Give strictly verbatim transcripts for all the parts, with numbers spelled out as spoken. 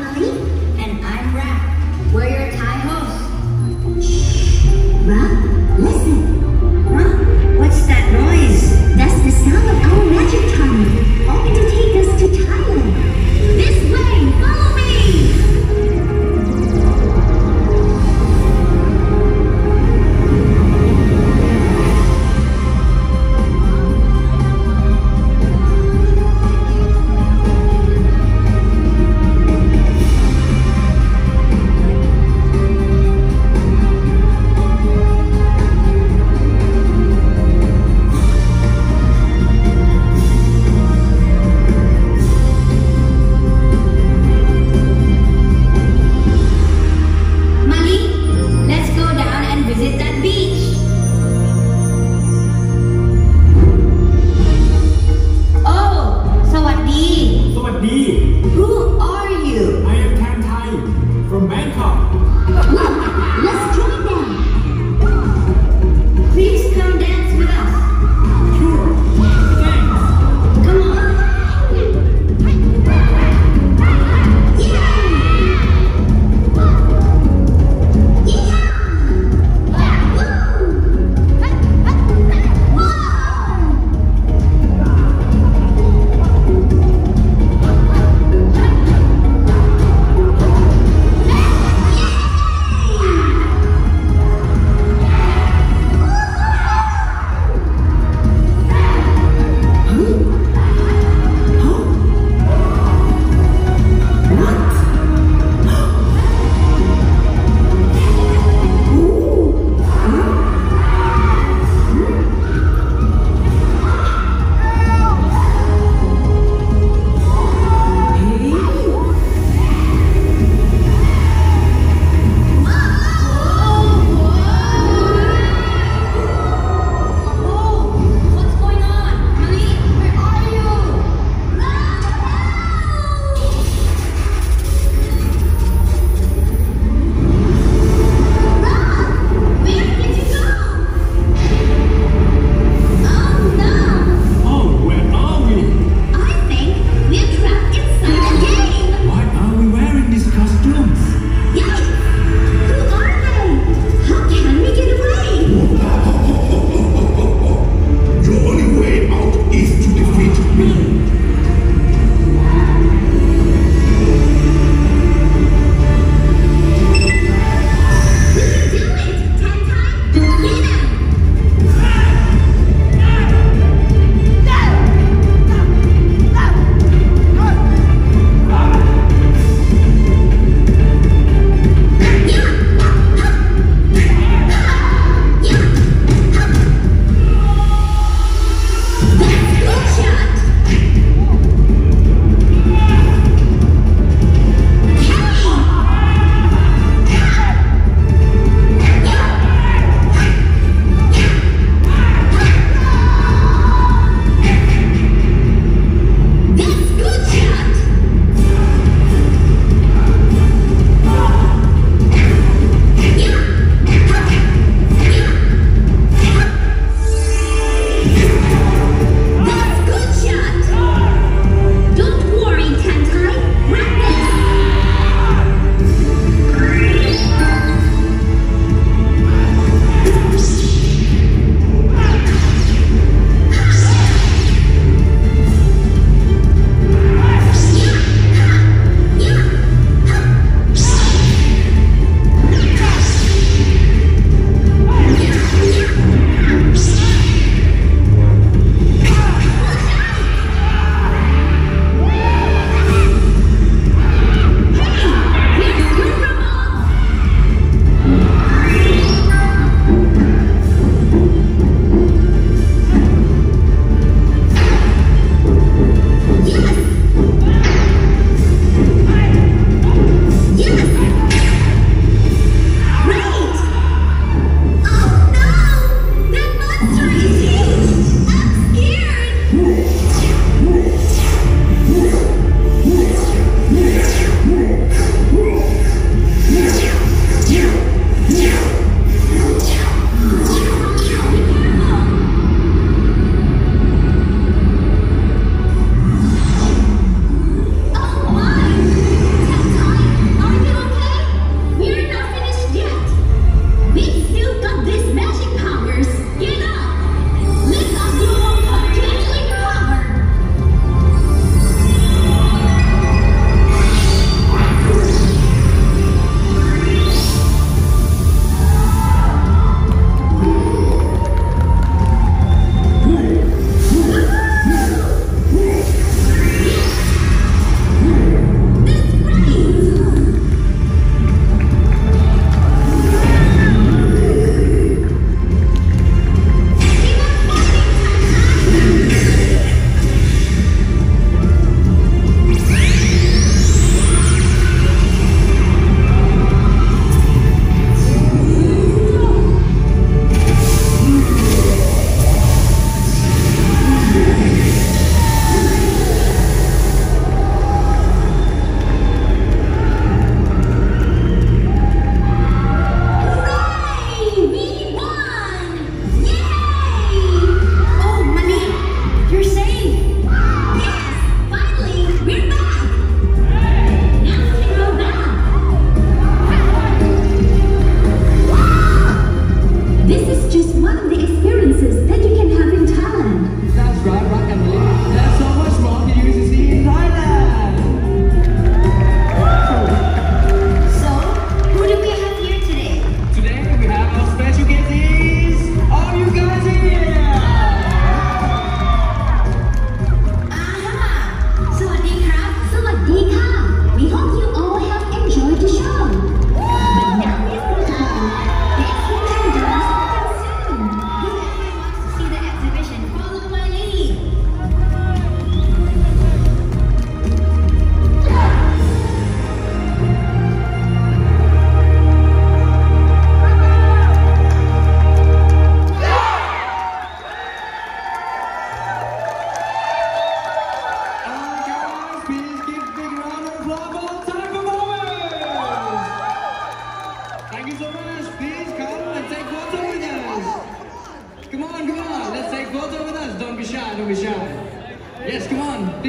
Molly. And I'm Rap. We're your Thai hosts. Shh. Rap, listen. Huh? What's that noise? That's the sound of our magic tunnel, hoping to take us to Thailand. This way, follow me!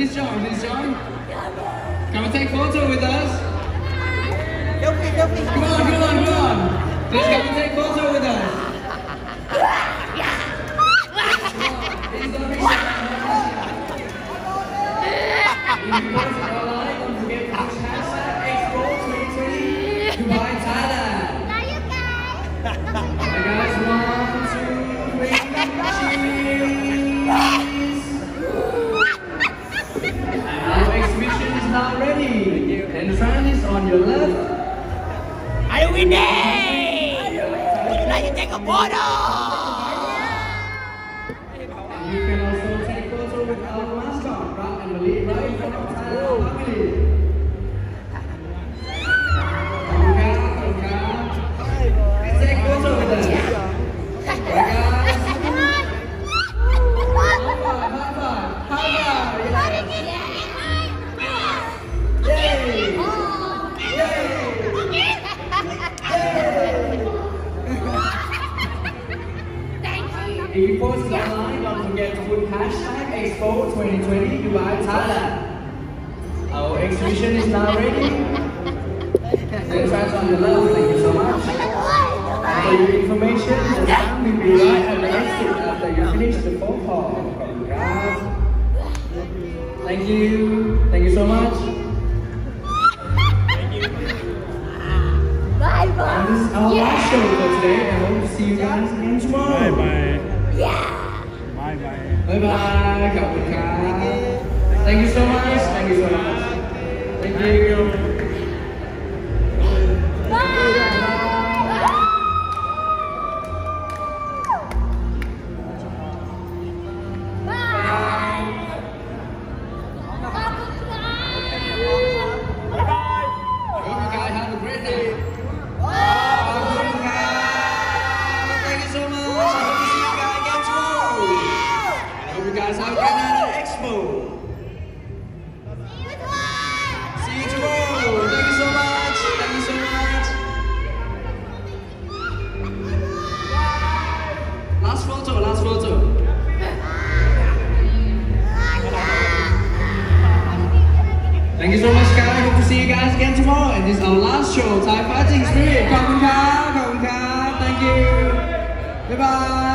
is John. This is John. Come and take photo with us. Come on, come on, come on. Please come and take photo with us. If you want to online, don't forget to push hashtag Expo twenty twenty Dubai, Thailand. Hey guys, one, two, three, cheese! And our exhibition is now ready. Entrance is on your left. Are you winning? Would you like to take a photo? You can also take photo with our mascot, Rob and Malik, right in front of Thailand family. Let's take photo with us. Hey guys. High five, high five, high five. Yay! Yay! If you post it online, don't forget to put hashtag Expo twenty twenty Dubai, Thailand. Our exhibition is now ready. The entrance on the left, thank you so much. And for your information, the time will be right at the exit after you finish the phone call. Thank you. Thank you so much. Bye bye. And this is our last show for today. I hope to see you guys again tomorrow. Bye bye. Yeah. Bye bye. Bye bye. Thank you so much. Thank you so much. Thank you. Have a great night at Expo. See you tomorrow. Thank you so much. Thank you so much. Last photo, last photo. Thank you so much, guys. Hope to see you guys again tomorrow. And this is our last show, Thai Fighting Spirit. Khop kun khap, khop kun khap. Thank you. Bye bye.